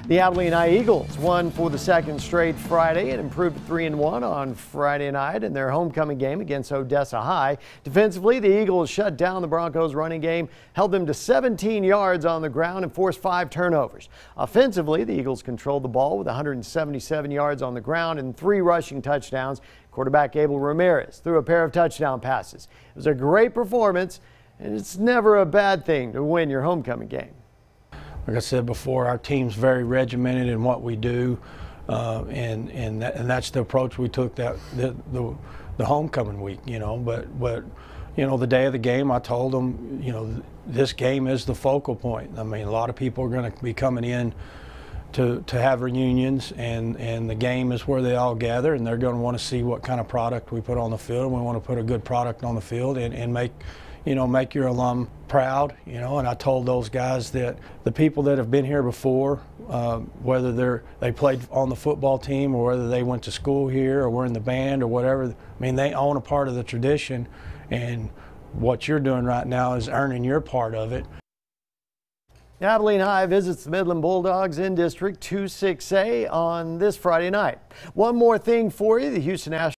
The Abilene High Eagles won for the second straight Friday and improved to 3-1 on Friday night in their homecoming game against Odessa High. Defensively, the Eagles shut down the Broncos' running game, held them to 17 yards on the ground, and forced 5 turnovers. Offensively, the Eagles controlled the ball with 177 yards on the ground and 3 rushing touchdowns. Quarterback Abel Ramirez threw a pair of touchdown passes. It was a great performance, and it's never a bad thing to win your homecoming game. Like I said before, our team's very regimented in what we do, and that's the approach we took the homecoming week. But the day of the game, I told them, this game is the focal point. I mean, a lot of people are going to be coming in to have reunions, and the game is where they all gather, and they're going to want to see what kind of product we put on the field. And we want to put a good product on the field and make your alum proud, and I told those guys that the people that have been here before, whether they played on the football team or whether they went to school here or were in the band or whatever, I mean, they own a part of the tradition, and what you're doing right now is earning your part of it. Abilene High visits the Midland Bulldogs in District 2-6A on this Friday night. One more thing for you, the Houston Astros